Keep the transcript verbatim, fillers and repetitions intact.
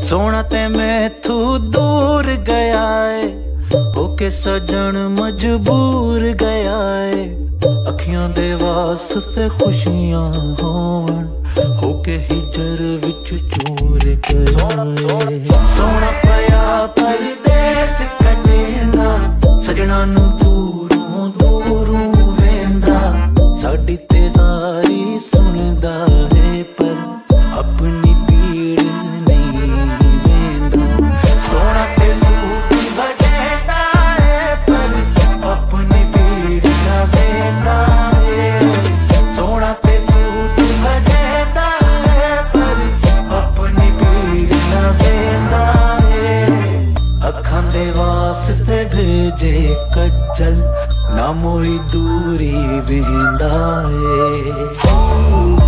सोना ते मैथू दूर गया है, होके सजन मजबूर गया है। अखियां दे वास्ते खुशियां होवन, होके हिजर विच चूर गया है। सोना पया परदेस कटेंदा, सजना नू दूरों दूरों वेंदा। साडी ते सारी सुनदा है, पर अपनी पीड़ नहीं वेंदा। सोना ते सूट बजेंदा है, पर अपनी पीड़ ना वेंदा है। सोना ते सूट बजेंदा है, पर अपनी पीड़ ना वेंदा है। अखां दे वास्ते भेजे कज्जल, ना मोई दूरी वेंदा है।